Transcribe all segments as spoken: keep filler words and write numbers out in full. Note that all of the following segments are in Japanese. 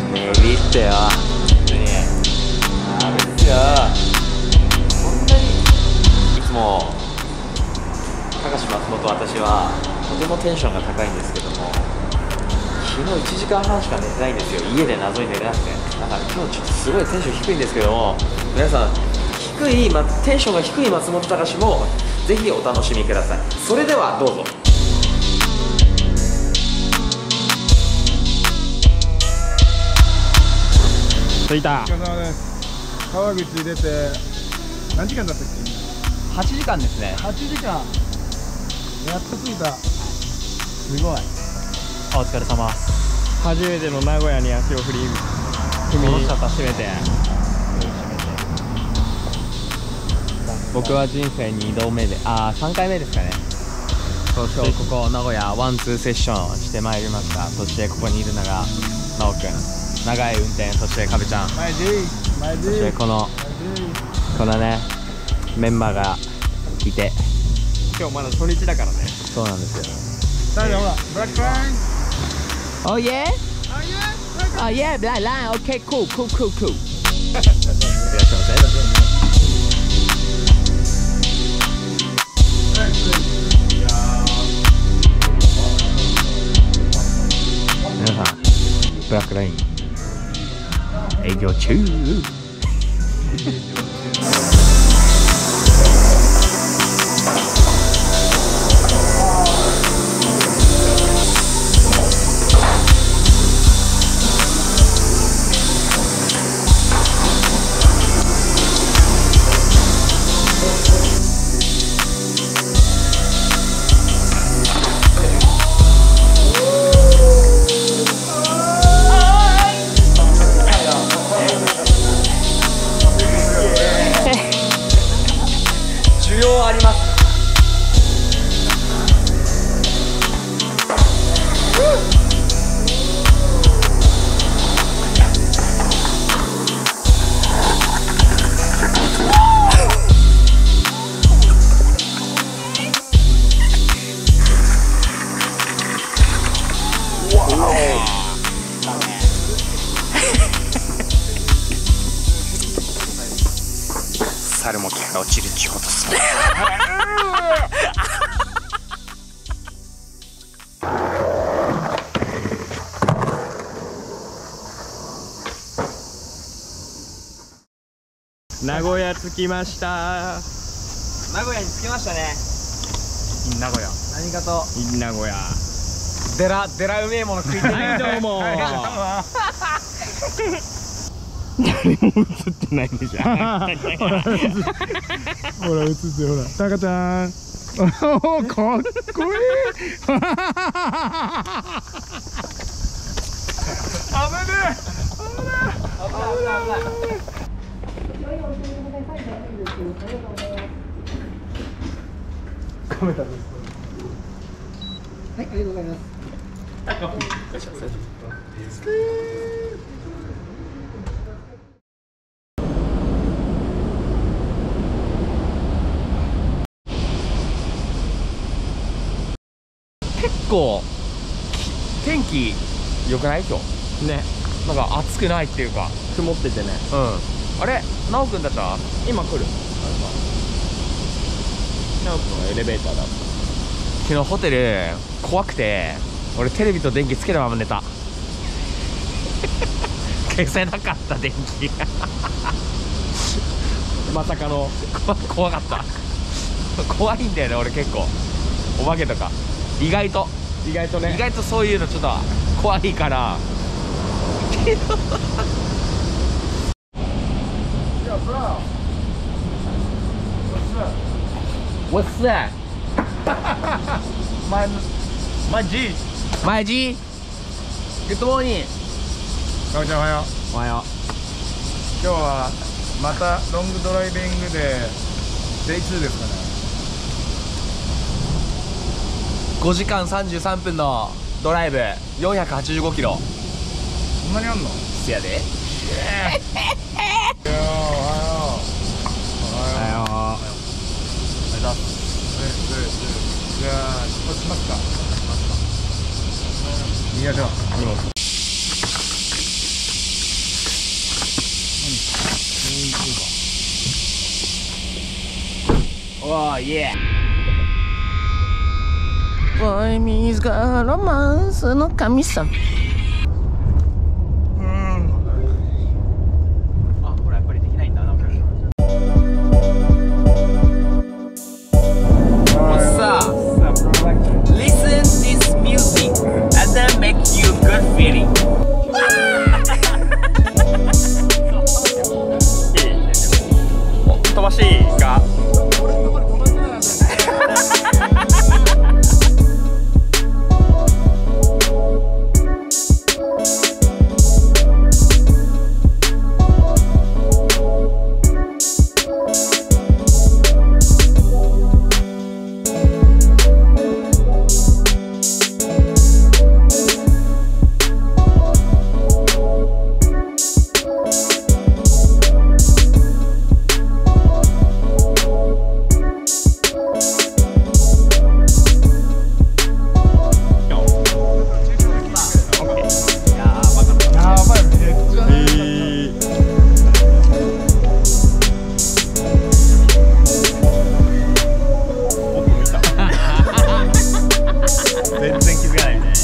ねビったよ。本当にダメですよ。こんなにいつも高橋松本私はとてもテンションが高いんですけども、昨日いちじかんはんしか寝てないんですよ。家で謎に寝れなくて。だから今日ちょっとすごいテンション低いんですけども、皆さん低い、ま、テンションが低い松本隆もぜひお楽しみください。それではどうぞ。 着いた。 お疲れ様です。川口出て何時間だったっけ？ はちじかんですね。 はちじかん。やっと着いた。すごい。 お疲れ様。 初めての名古屋に足を振り踏みこの人初めて。僕は人生にどめで、あーさんかいめですかね。そしてここ名古屋ワンツーセッションしてまいりました。そしてここにいるのが真央くん。長い運転、そしてかべちゃん、 マイジーマイジそしてーこのこのねメンバーがいて、 今日まだ初日だからね。 そうなんですよ。 さあほらブラックライン。 Oh yeah? Oh yeah, black line. Okay, cool, cool, cool, cool. いらっしゃいませ。皆さん、ブラックライン営業中。需要あります。 猿も毛が落ちるっちゅうことっすね。名古屋着きました。 名古屋に着きましたね。 名古屋。 何かと名古屋。 デラデラうめえもの食いてる。 はい、どうも。 はい誰も映ってないでしょ。 ほら映ってほらタカちゃん。おおかっこいい。危ねえ。カメラです。はい、ありがとうございます。 結構天気良くない今日ね、 なんか暑くないっていうか。 曇っててね。 うん。あれ奈くんたちは今来る。直樹のエレベーターだ。 昨日ホテル怖くて俺テレビと電気つけたまま寝た。消せなかった電気。 まさかの。 怖怖かった怖いんだよね俺結構お化けとか意外と意外とね。 意外とそういうのちょっと怖いからWhat's that? My my G。 マイジー Good morning。 かおちゃんおはよう。 おはよ今日はまたロングドライビングでデイツーですかね。 う。ごじかんさんじゅうさんぷんのドライブよんひゃくはちじゅうごキロ。 そんなにあんの？ せやで。 いやーおはよう。おはよう。 おはよう。ありがとうございます。 じゃあ出発しますか。行きましょう。 イエボーイミーズがロマンスの神様。 あ、これやっぱりできないんだな。Listen this music and then make you good feeling. 飛ばしが全然気づかないね。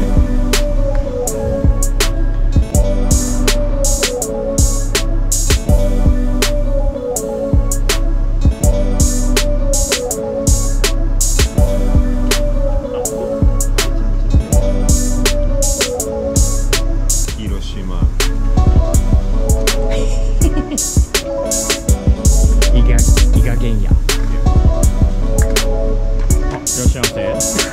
広島伊賀伊賀源也。あ、いらっしゃいませ。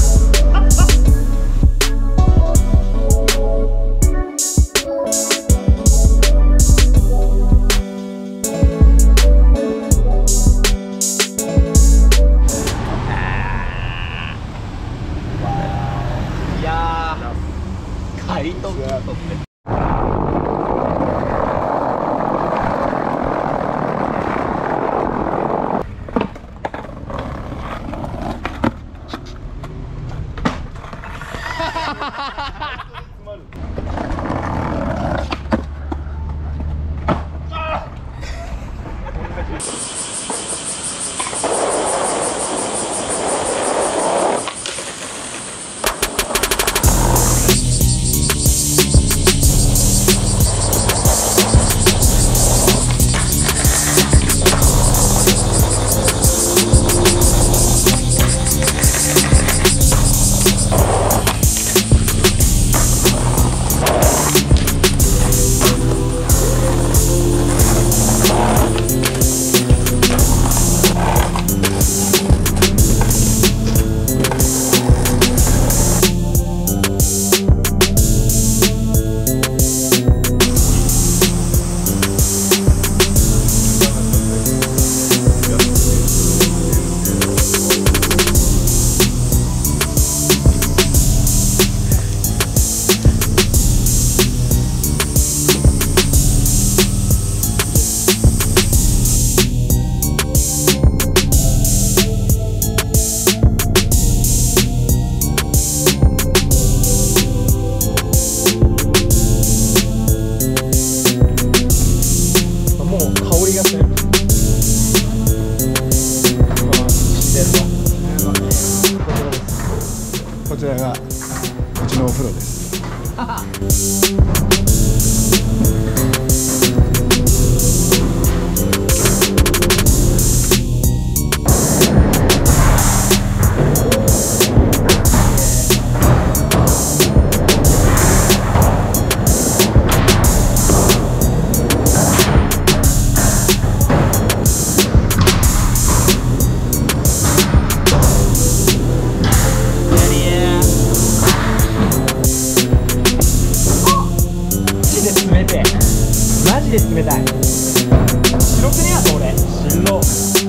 いやー、海斗君とってこちらがうちのお風呂です。 マジで冷たい。白くねやと俺。白。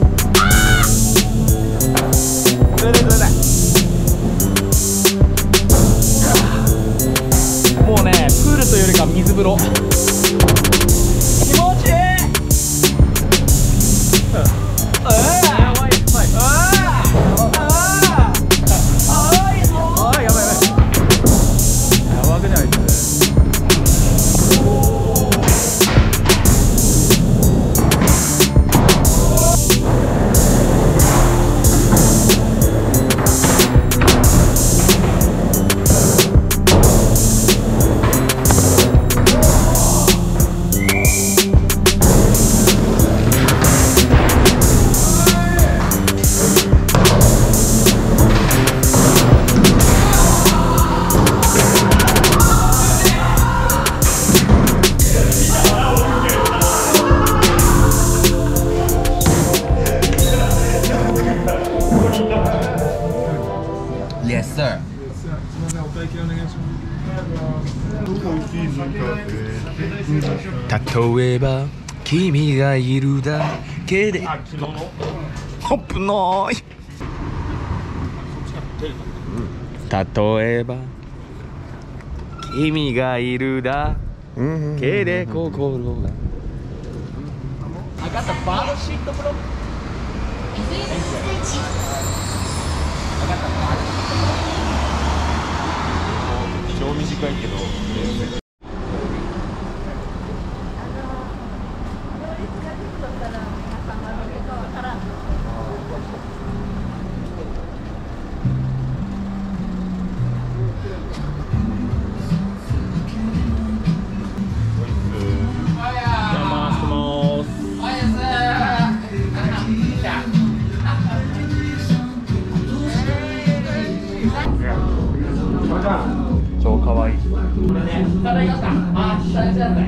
冷たい冷たい。もうね、プールというよりか水風呂。気持ちいい。ああ、やばい。ああ、ああ、やばいやばい。やばくないです。 例えば君がいるだけでホップノイ例えば君がいるだけで心がI got the bottle sheet, bro. 超短いけど。超かわいい。これね、ただいました。あ、下にしなさい。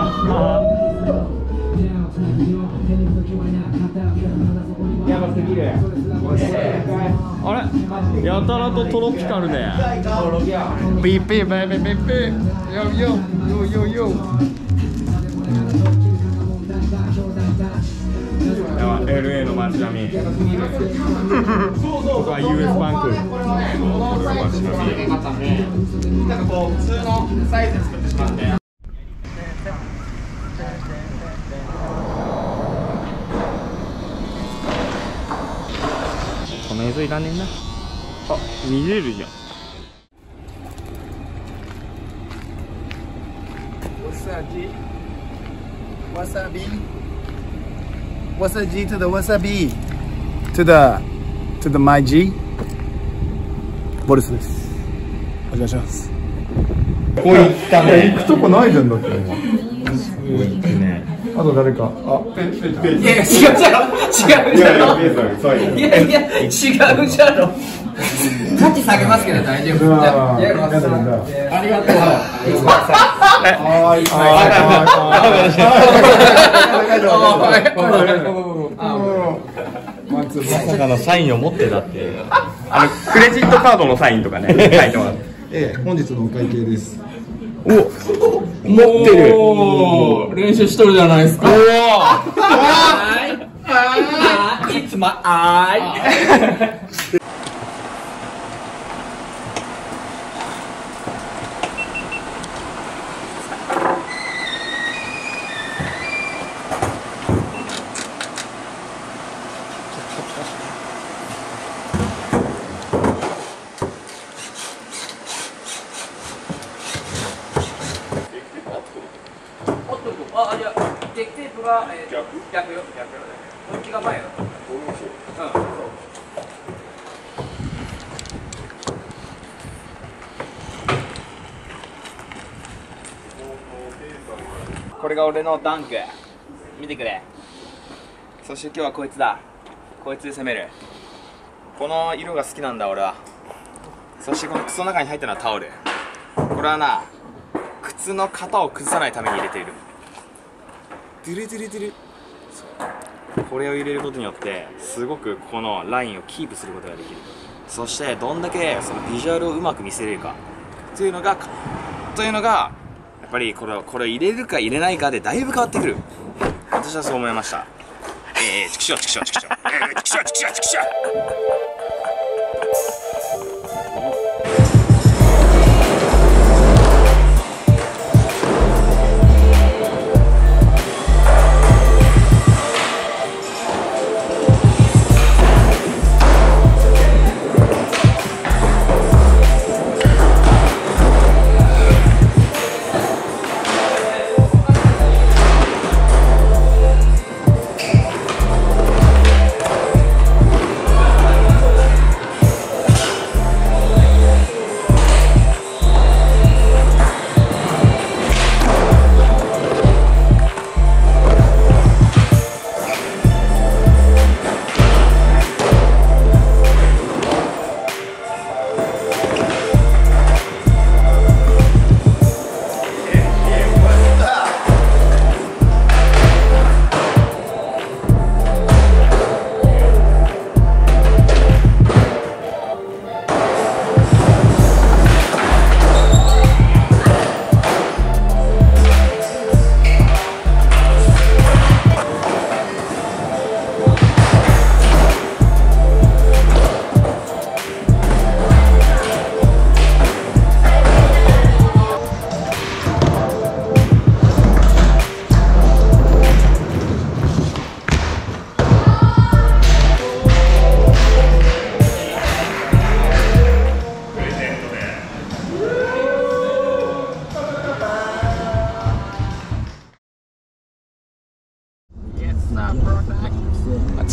やばすぎる。あれ、やたらとトロピカルね。ピーピーベイベーベイベー。ヨヨヨヨヨ。エルエー の街並み。ここは ユーエス バンク。なんかこう普通のサイズ作ってしまって。この映像いらねえな。あ、見れるじゃん。 わさび。What's the G to the wasabi? To the to the my G? ボルスです。お願いします。ここ行ったね。行くとこないじゃんだって今。すごい行くね。あと誰か。あ、ペペペ。いやいや違うじゃろ。違うじゃろ。いやいや違うじゃろ。価値下げますけど大丈夫。ありがとう。あいまさかのサインを持ってたって。あのクレジットカードのサインとかね。書いてもらって。ええ、本日のお会計です。お、持ってる。お、練習しとるじゃないですか。おお。はい。はい。いつもあい。あ、いや、テープが、えー、逆逆よ、逆よ。こっちが前よ。うん、そう。これが俺のダンク。見てくれ。そして今日はこいつだ。こいつで攻める。この色が好きなんだ俺は。そしてこの靴の中に入ったのはタオル。これはな、靴の型を崩さないために入れている。ドゥルドゥルドゥル。これを入れることによってすごくこのラインをキープすることができる。そしてどんだけそのビジュアルをうまく見せれるかというのがというのがやっぱりこれをこれを入れるか入れないかでだいぶ変わってくる。私はそう思いました。えー、チクショーチクショーチクショーえー、チクショーチクショーチクショー。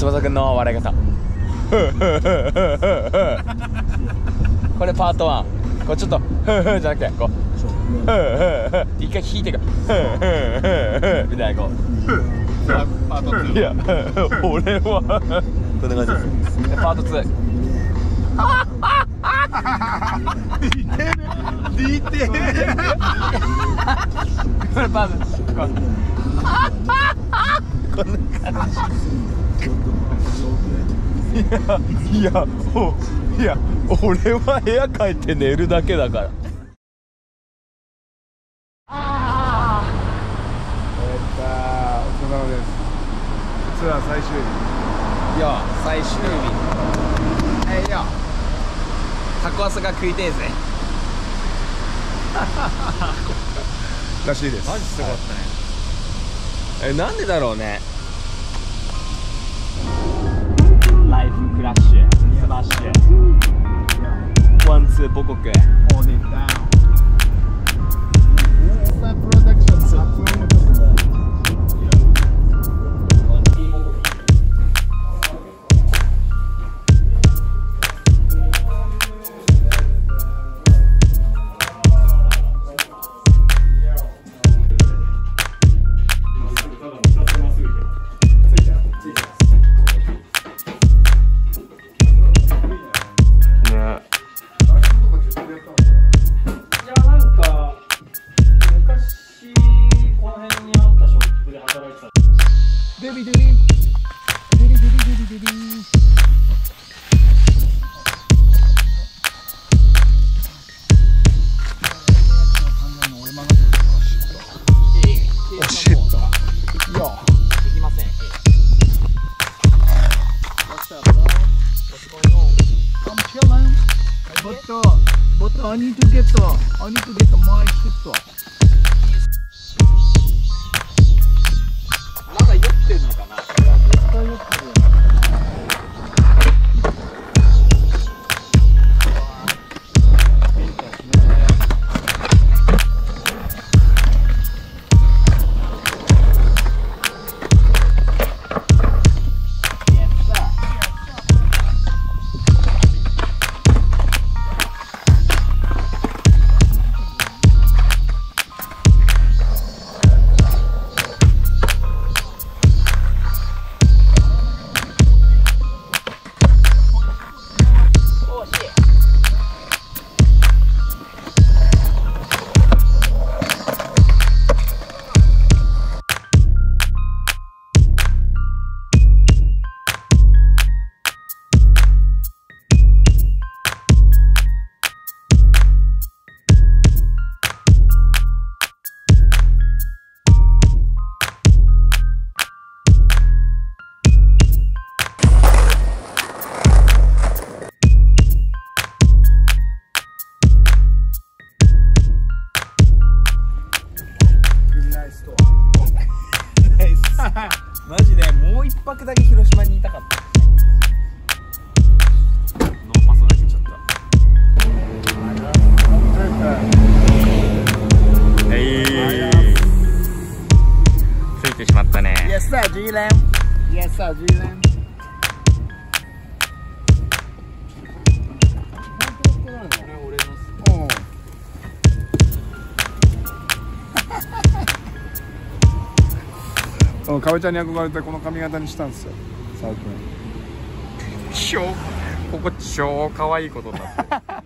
翼くんの笑い方これパートワン。これちょっとじゃなくてこう一回引いてくみたいなこうパートツー。 いや俺はこんな感じです。パートツー似てる。 これパートこうこんな感じ。いやいやおいや俺は部屋帰って寝るだけだから。 お疲れ様です。ツアー最終日。 いや最終日えいやタコワスが食いてえぜらしいです。 マジすごかったね。えなんでだろうね。ライフクラッシュスマッシュワンツー母国。 Hold it down。プロダクション発音もちょっとね。デビデビデビデビデビデビデビおシットよできません。 I'm chilling but uh, but I need to get the I need to get the my shit まだ酔ってんのかな。 絶対酔ってるよね。 マジでもう一泊だけ広島にいたかった。ノーパソだけちょっと。はいついてしまったね。 Yes sir, G-Lam. Yes sir, G-Lam. うん、かべちゃんに憧れてこの髪型にしたんですよ最近。 超ここ超可愛いことになってる